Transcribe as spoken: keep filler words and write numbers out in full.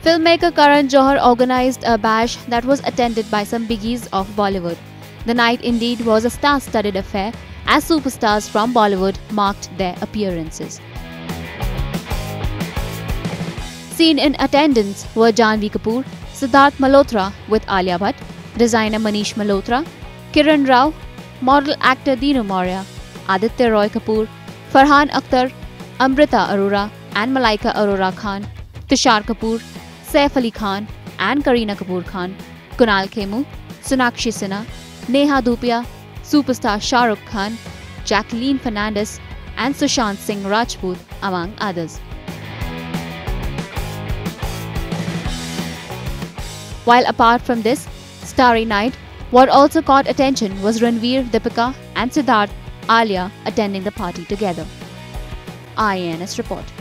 Filmmaker Karan Johar organized a bash that was attended by some biggies of Bollywood. The night indeed was a star-studded affair as superstars from Bollywood marked their appearances. Seen in attendance were Janhvi Kapoor, Siddharth Malhotra with Alia Bhatt, designer Manish Malhotra, Kiran Rao, model actor Dinu Maurya, Aditya Roy Kapoor, Farhan Akhtar, Amrita Arora and Malaika Arora Khan, Tushar Kapoor, Saif Ali Khan and Kareena Kapoor Khan, Kunal Khemu, Sonakshi Sinha, Neha Dhupia, superstar Shah Rukh Khan, Jacqueline Fernandez and Sushant Singh Rajput among others. While apart from this starry night, what also caught attention was Ranveer, Deepika and Siddharth, Alia attending the party together. I A N S report.